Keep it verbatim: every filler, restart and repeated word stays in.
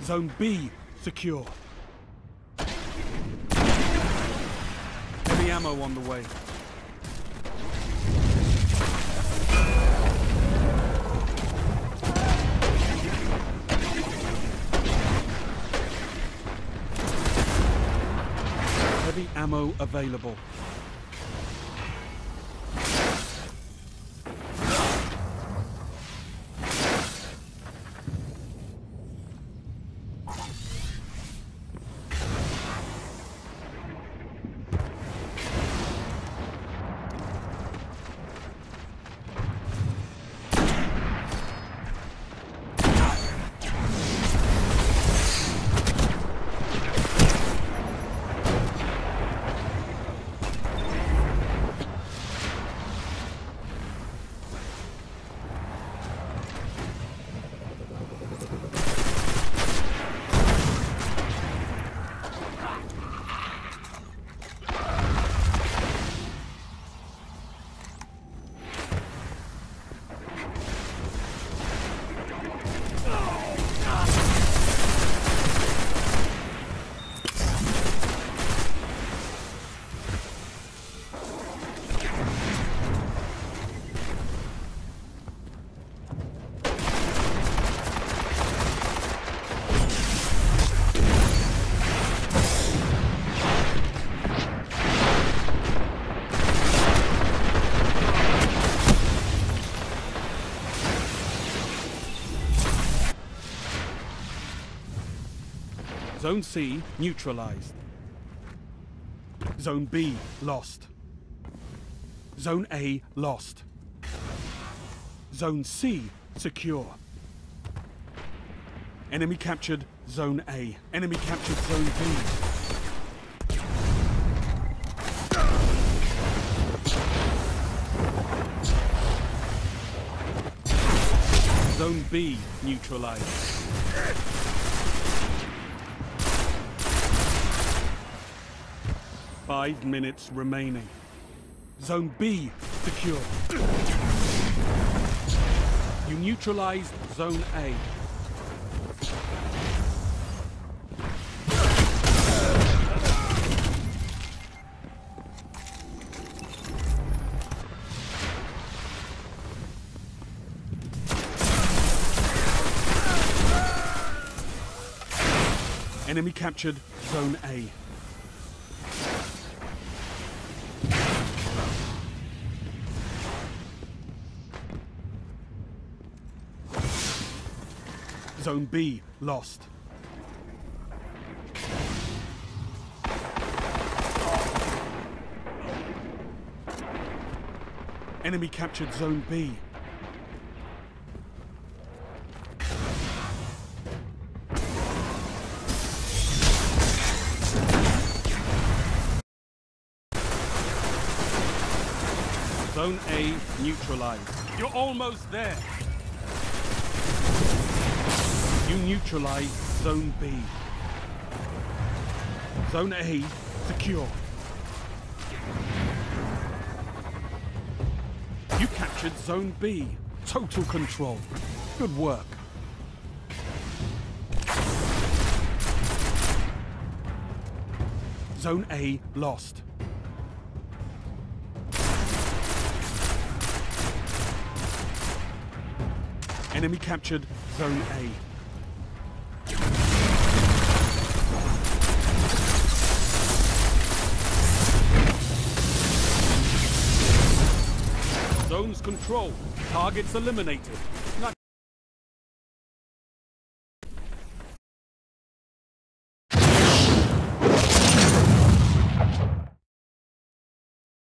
Zone B secure. Heavy ammo on the way. Heavy ammo available. Zone C neutralized. Zone B lost. Zone A lost. Zone C secure. Enemy captured Zone A. Enemy captured Zone B. Zone B neutralized. Five minutes remaining. Zone B secure. You neutralized Zone A. Enemy captured Zone A. Zone B lost. Enemy captured Zone B. Zone A neutralized. You're almost there. You neutralized Zone B. Zone A secure. You captured Zone B. Total control. Good work. Zone A lost. Enemy captured Zone A. Zones controlled. Targets eliminated.